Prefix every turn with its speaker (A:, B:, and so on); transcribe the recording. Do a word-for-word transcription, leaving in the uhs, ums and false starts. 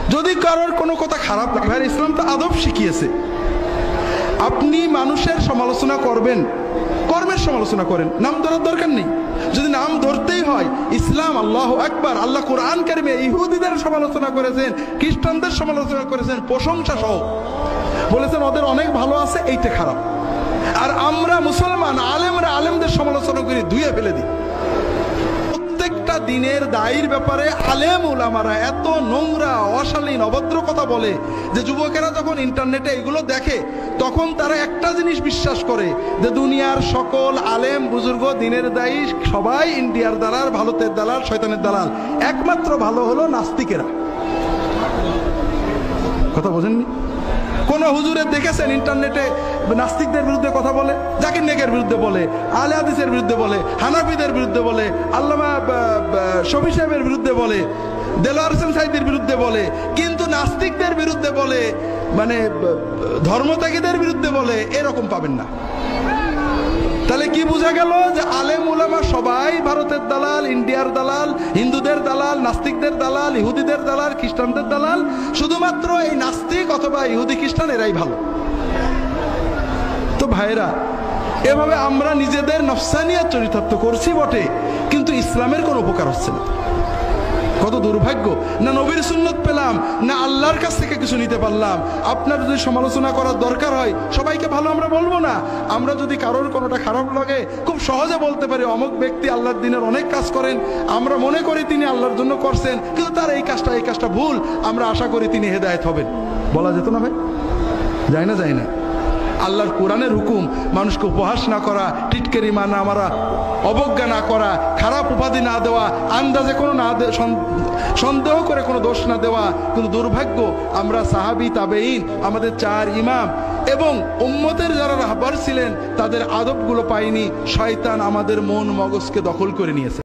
A: যদি কারোর কোনো কথা খারাপ লাগে, ভাই ইসলাম তো আদব শিখিয়েছে। আপনি মানুষের সমালোচনা করবেন, কর্মের সমালোচনা করেন, নাম ধরার দরকার নেই। যদি নাম ধরতেই হয়, ইসলাম আল্লাহু আকবার, আল্লাহ কোরআন কারিমে ইহুদিদের সমালোচনা করেছেন, খ্রিস্টানদের সমালোচনা করেছেন প্রশংসা সহ, বলেছেন ওদের অনেক ভালো আছে, এইটা খারাপ। আর আমরা মুসলমান আলেমরা আলেমদের সমালোচনা করি, ধুয়ে ফেলে দিই। প্রত্যেকটা দিনের দায়ীর ব্যাপারে আলেম উলামারা এত নোংরা অশালীন অভদ্র কথা বলে যে যুবকেরা যখন ইন্টারনেটে এগুলো দেখে তখন তারা একটা জিনিস বিশ্বাস করে যে দুনিয়ার সকল আলেম বুজুর্গ দিনের দায়ী সবাই ইন্ডিয়ার দালাল, ভারতের দালাল, শয়তানের দালাল, একমাত্র ভালো হলো নাস্তিকেরা। কথা বোঝেননি? কোন হুজুরের দেখেছেন ইন্টারনেটে নাস্তিকদের বিরুদ্ধে কথা বলে? জাকির নেকের বিরুদ্ধে বলে, আলে হাদিসের বিরুদ্ধে বলে, হানাফিদের বিরুদ্ধে বলে, আল্লামা শফি সাহেবের বিরুদ্ধে বলে, দেলোয়ার হোসেন সাইদির বিরুদ্ধে বলে, কিন্তু নাস্তিকদের বিরুদ্ধে বলে, মানে ধর্মত্যাগীদের বিরুদ্ধে বলে, এরকম পাবেন না। তাহলে কি বোঝা গেল? যে আলেম উলামা সবাই ভারতের দালাল, ইন্ডিয়ার দালাল, হিন্দুদের দালাল, নাস্তিকদের দালাল, ইহুদিদের দালাল, খ্রিস্টানদের দালাল, শুধুমাত্র এই নাস্তিক অথবা ইহুদি খ্রিস্টান এরাই ভালো। তো ভাইরা, এভাবে আমরা নিজেদের নফসানিয়াত চরিতার্থ করছি বটে, কিন্তু ইসলামের কোনো উপকার হচ্ছে না। কত দুর্ভাগ্য! না নবীর সুন্নত পেলাম, না আল্লাহর কাছ থেকে কিছু নিতে পারলাম। আপনার যদি সমালোচনা করার দরকার হয়, সবাইকে ভালো আমরা বলবো না। আমরা যদি কারোর কোনোটা খারাপ লাগে খুব সহজে বলতে পারি অমুক ব্যক্তি আল্লাহর দিনের অনেক কাজ করেন, আমরা মনে করি তিনি আল্লাহর জন্য করছেন, কিন্তু তার এই কাজটা এই কাজটা ভুল, আমরা আশা করি তিনি হেদায়েত হবেন। বলা যেত না ভাই? যায় না? যায় না? আল্লাহর কোরআনের হুকুম মানুষকে উপহাস না করা, টিটকারি না মারা, অবজ্ঞা না করা, খারাপ উপাধি না দেওয়া, আন্দাজে কোনো না সন্দেহ করে কোনো দোষ না দেওয়া। কিন্তু দুর্ভাগ্য, আমরা সাহাবী, তাবেঈন, আমাদের চার ইমাম এবং উম্মতের যারা রাহবার ছিলেন তাদের আদবগুলো পাইনি। শয়তান আমাদের মন মগজকে দখল করে নিয়েছে।